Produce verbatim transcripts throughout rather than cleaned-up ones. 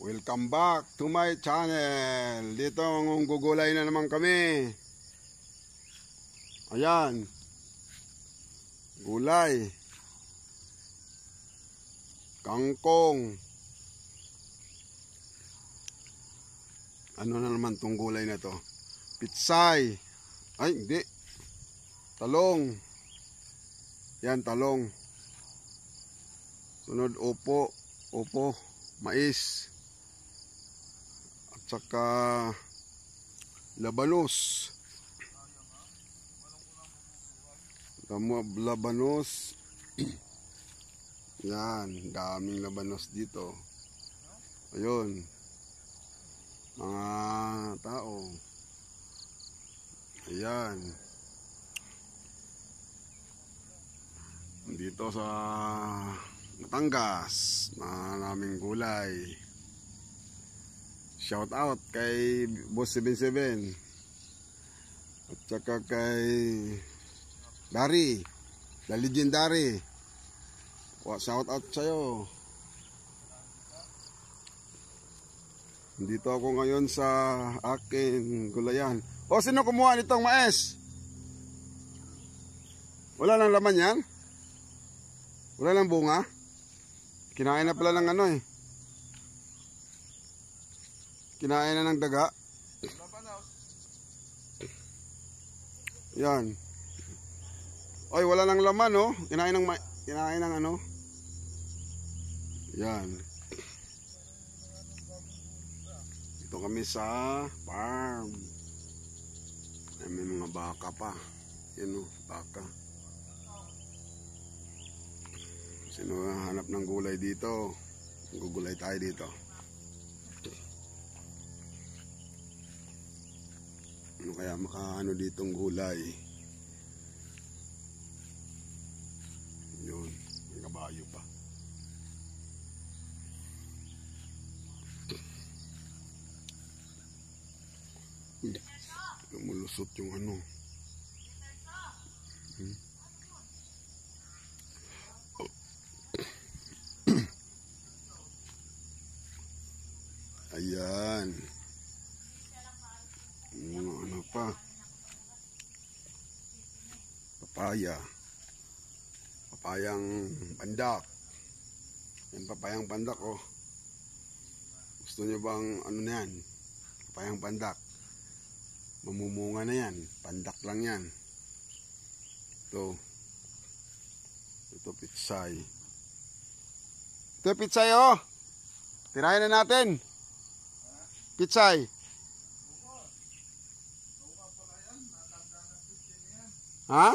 Welcome back to my channel. Dito gugulay na naman kami. Ayan. Gulay. Kangkong. Ano na naman tong gulay na to? Pitsay. Ay, hindi. Talong. Yan, talong. Sunod, upo. Upo. Mais. At saka labanos. Labanos. Yan, daming labanos dito. Ayun. Mga tao. Ayan. Dito sa Batangas, maraming gulay. Shout out kay Boss seven seven. At saka kay Dari, the legendary. Shout out sa'yo. Dito ako ngayon sa aking gulayan. O, sino kumuha nitong mais? Wala nang laman yan? Wala nang bunga? Kinain na pala ng ano eh. Kinain na ng daga. Yan. Oy, wala nang laman oh. Kinain ng kinain ng ano. Yan. Ito kami sa farm. Ay, may mga baka pa. Yan oh, baka. Sino hanap ng gulay dito? Gugulay tayo dito. Ano kaya makaano ditong gulay? Yun, may kabayo pa. Lumulusot yung ano. Hmm. Ayan. Ano, ano pa? Papaya. Papayang pandak. Yan, papayang pandak oh. Gusto nyo bang ano na yan? Papayang pandak. Mamumunga na yan. Pandak lang yan. Ito. Ito pitsay. Ito pitsay oh. Tirahin na natin. Pitsay. Ha?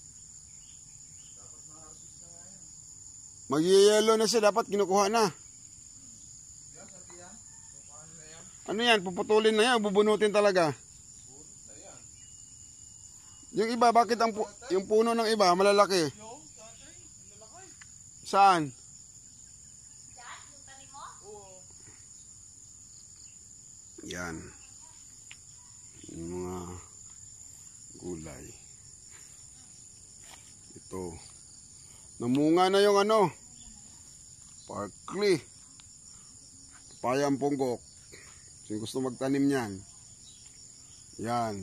Mag-yellow na siya. Dapat kinukuha na. Ano yan? Puputulin na yan. Bubunutin talaga. Yung iba, bakit ang pu yung puno ng iba malalaki? Saan? Yan. Yung mga gulay. Ito. Namunga na yung ano. Parkly. Papayang punggok. Sino gusto magtanim yan? Yan.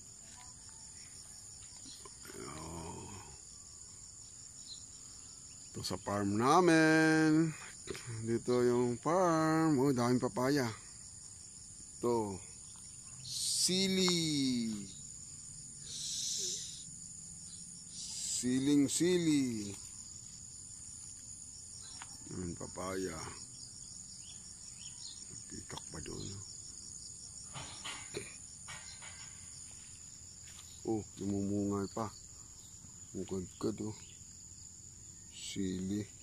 Ito sa farm namin. Dito yung farm. Oh, daming papaya. Ito. Sili. Siling sili. Yung papaya. Pikak pa doon. Oh, lumumungay pa. Mukad-kad oh. Sili.